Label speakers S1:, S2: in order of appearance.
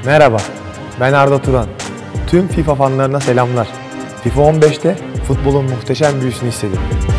S1: Merhaba, ben Arda Turan. Tüm FIFA fanlarına selamlar. FIFA 15'te futbolun muhteşem büyüsünü hissedin.